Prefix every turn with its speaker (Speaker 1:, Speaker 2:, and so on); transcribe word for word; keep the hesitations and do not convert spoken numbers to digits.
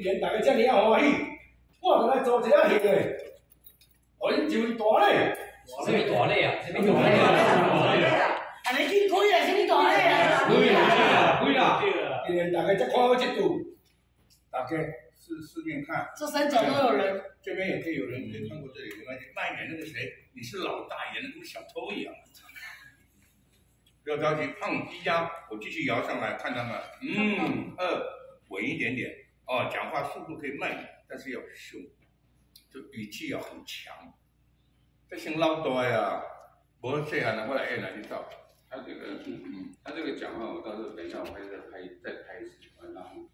Speaker 1: 既然大家遮尔啊欢喜，我就来做一下戏诶。互恁就是大礼。
Speaker 2: 什么大礼啊？什么大礼啊？
Speaker 3: 安尼去开啊，什么大礼啊？
Speaker 2: 开啦，开啦！
Speaker 1: 既然大家才看好这部，大家试试面看。
Speaker 3: 这三角都有人。
Speaker 1: 这边也可以有人可以穿过这里，没关系。慢一点，那个谁，你是老大爷，那跟小偷一样。不要着急，胖低压，我继续摇上来，看他们。嗯，二稳一点点。哦，讲话速度可以慢一点，但是要凶，就语气要很强。这先老大呀，无细汉的我来演来你照。
Speaker 4: 他这个，嗯，他这个讲话，我到时候等一下我会再拍再拍一次，然后。